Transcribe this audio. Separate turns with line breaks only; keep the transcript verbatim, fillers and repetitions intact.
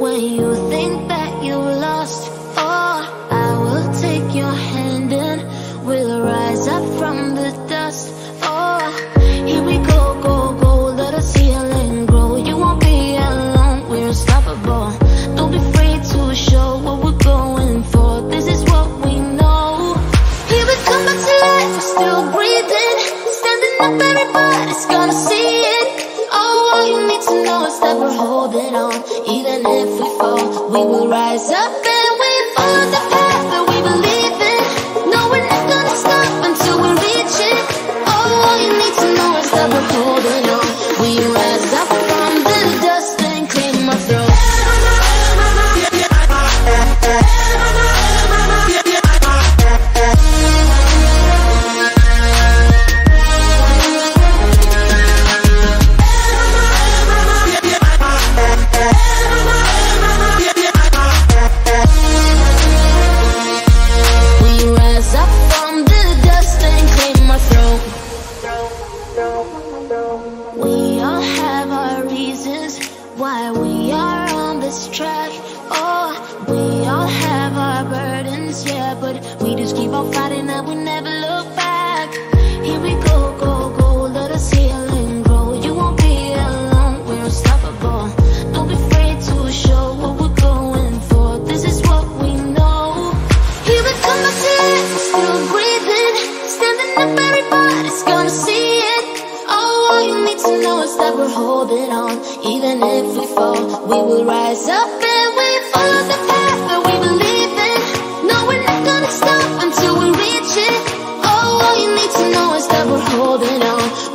when you think that you lost. Oh, I will take your hand and we'll rise up from the dust. Oh, here we go, go, go, let us heal and grow. You won't be alone, we're unstoppable. Don't be afraid to show what we're going for. This is what we know. Here we come back to life, we're still breathing. Standing up, everybody's gonna see it. Oh, all you need to know is that we're holding on. Even if we fall, we will rise up and we follow the path that we believe in. No, we're not gonna stop until we reach it. Oh, all you need to know is that we're holding on. We rise up from the dust and clear my throat. We all have our reasons why we are on this track. Oh, we all have our burdens, yeah, but we just keep on fighting and we never look back. Here we go, go, go, let us heal and grow. You won't be alone, we're unstoppable. Don't be afraid to show what we're going for. This is what we know. Here we come back to life, we're still breathing. Standing up, everybody's gonna see it. Oh, all you need to know is that we're holding on. Even if we fall, we will rise up and we follow the path that we believe in. No, we're not gonna stop until we reach it. Oh, all you need to know is that we're holding on.